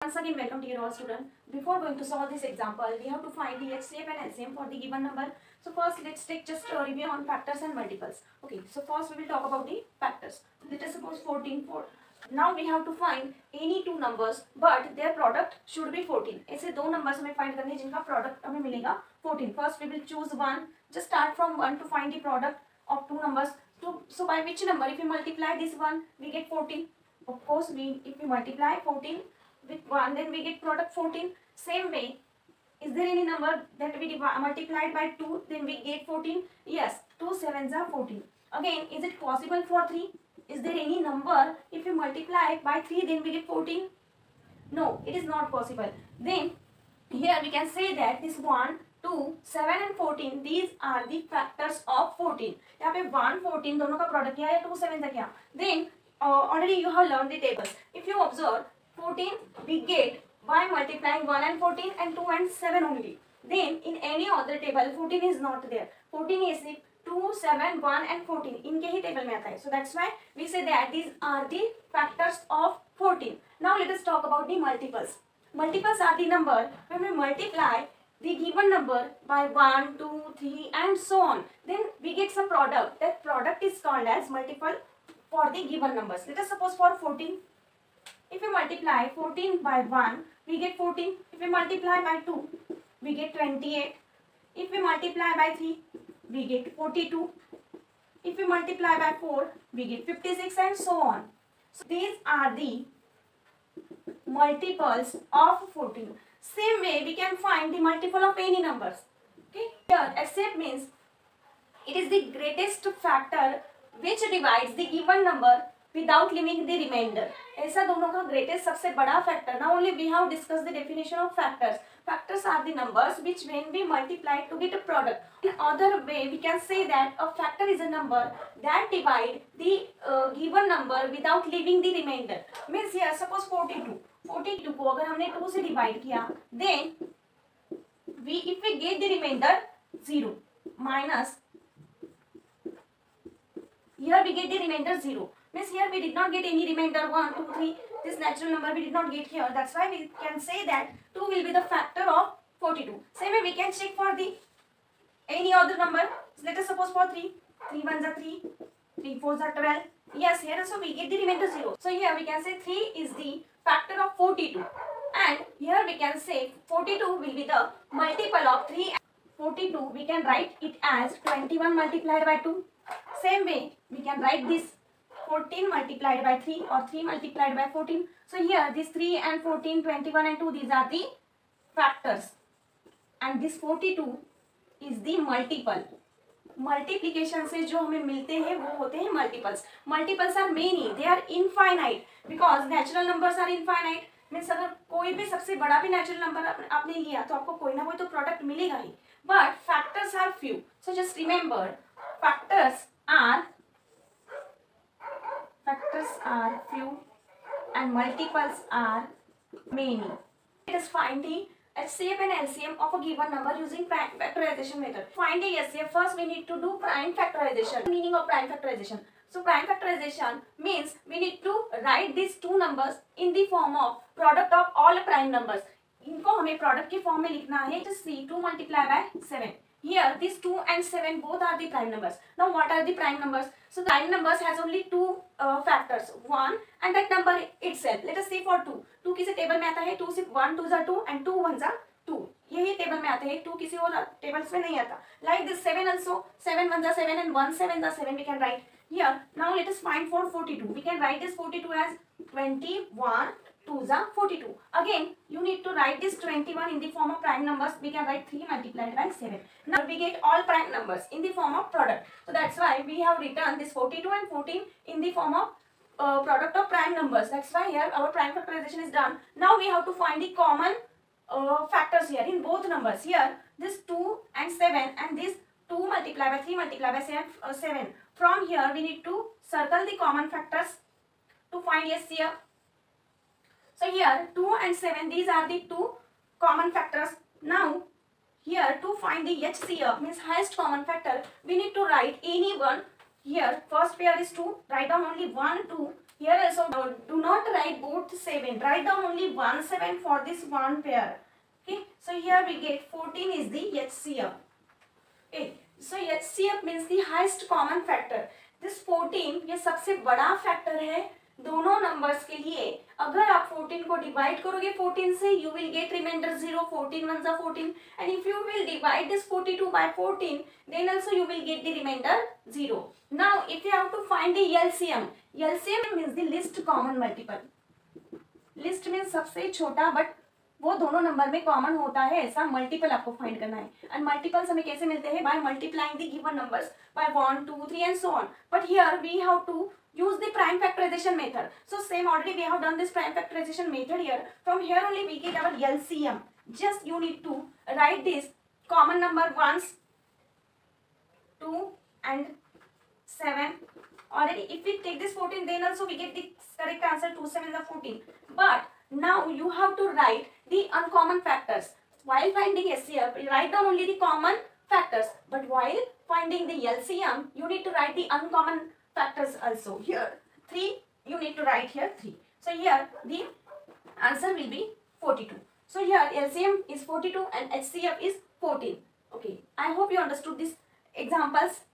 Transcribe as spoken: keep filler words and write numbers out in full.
once again welcome to your all student. Before going to solve this example, we have to find the H C F and L C M for the given number. So first let's take just a review on factors and multiples. Okay, so first we will talk about the factors. Let us suppose fourteen for. Now we have to find any two numbers but their product should be fourteen. ऐसे दो numbers हमें find करने जिनका product हमें मिलेगा fourteen. First we will choose one. Just start from one to find the product of two numbers. So, so by which number if we multiply this one we get fourteen. Of course we if we multiply fourteen with one then we get product fourteen. Same way, is there any number that we multiplied by two then we get fourteen? Yes, two sevens are fourteen. Again, is it possible for three? Is there any number if we multiply by three then we get fourteen? No, it is not possible. Then here we can say that this one, two, seven and fourteen, these are the factors of fourteen. यहाँ पे one, fourteen दोनों का product क्या है? two, seven था क्या? Then uh, already you have learned the tables. If you observe, fourteen we get by multiplying one and fourteen and two and seven only. Then in any other table fourteen is not there. fourteen is two, seven, one and fourteen. इनके ही table में आता है. So that's why we say that these are the factors of fourteen. Now let us talk about the multiples. Multiples are the number when we multiply the given number by one, two, three and so on. Then we get some product. That product is called as multiple for the given numbers. Let us suppose for fourteen. If we multiply fourteen by one, we get fourteen. If we multiply by two, we get twenty-eight. If we multiply by three, we get forty-two. If we multiply by four, we get fifty-six and so on. So these are the multiples of fourteen. Same way we can find the multiple of any numbers. Okay, here H C F means it is the greatest factor which divides the given number without leaving the remainder. ऐसा दोनों का greatest सबसे बड़ा factor. Now only we have discussed the definition of factors. Factors are the numbers which when we multiply to get a product. In other way we can say that a factor is a number that divide the uh, given number without leaving the remainder. Means here suppose forty-two. forty-two को अगर हमने two से divide किया, then we if we get the remainder zero minus here we get the remainder zero. Means here we did not get any remainder one, two, three. This natural number we did not get here. That's why we can say that two will be the factor of forty-two. Same way we can check for the any other number. So let us suppose for three. three ones are three. three fours are twelve. Yes, here also we get the remainder zero. So here we can say three is the factor of forty-two. And here we can say forty-two will be the multiple of three. forty-two we can write it as twenty-one multiplied by two. Same way we can write this fourteen multiplied by three or three multiplied by fourteen. So here this three and fourteen, twenty-one and two, these are the factors. And this forty-two is the multiple. Multiplication से जो हमें मिलते हैं वो होते हैं multiples. Multiples are many. They are infinite because natural numbers are infinite. Means अगर कोई भी सबसे बड़ा भी natural number आपने लिया तो आपको कोई ना कोई तो product मिलेगा ही. But factors are few. So just remember, factors are Factors are few and multiples are many. Let us find the H C F and L C M of a given number using prime factorization method. Find the H C F first we need to do prime factorization. Meaning of prime factorization. So prime factorization means we need to write these two numbers in the form of product of all prime numbers. इनको हमें product के form में लिखना है. Just see two multiplied by seven. Here these two and seven both are the prime numbers. Now what are the prime numbers? So the prime numbers has only two uh, factors, one and that number itself. Let us see for two. two किसी table में आता है, two सिर्फ one twos are two and two ones are two. यही table में आते हैं, two किसी और tables में नहीं आता. Like this seven also, seven ones are seven and one seven are seven we can write here. Now let us find for forty-two. We can write this forty-two as twenty-one. twos are forty-two. Again, you need to write this twenty-one in the form of prime numbers. We can write three multiplied by seven. Now we get all prime numbers in the form of product. So that's why we have written this forty-two and fourteen in the form of uh, product of prime numbers. That's why here our prime factorization is done. Now we have to find the common uh, factors here in both numbers. Here this two and seven and this two multiplied by three multiplied by seven, uh, seven. From here we need to circle the common factors to find H C F. So here two and seven, these are the two common factors. Now here to find the H C F means highest common factor, we need to write any one. Here first pair is two, write down only one, two, Here also, no, do not write both seven. Write down only one seven for this one pair. Okay. So here we get fourteen is the H C F. Okay. So H C F means the highest common factor. This fourteen ये सबसे बड़ा factor है दोनों numbers के लिए. अगर आप fourteen को डिवाइड करोगे fourteen से, you will get remainder zero. fourteen ones are fourteen, and if you will divide this forty-two by fourteen, then also you will get the remainder zero. Now, if you have to find the L C M, L C M means the least common multiple. List means सबसे छोटा but वो दोनों number में common होता है ऐसा multiple आपको find करना है. एंड मल्टीपल्स हमें कैसे मिलते हैं? By multiplying the given numbers by one two three and so on. But here we have to use the prime factorization method. So same, already we have done this prime factorization method here. From here only we get our L C M. Just you need to write this common number ones, two and seven. Already if we take this fourteen, then also we get the correct answer, two seven the fourteen. But now you have to write the uncommon factors. While finding S C F, you write down only the common factors. But while finding the L C M, you need to write the uncommon factors also. Here three, you need to write here three. So here the answer will be forty-two. So here L C M is forty-two and H C F is fourteen. Okay, I hope you understood these examples.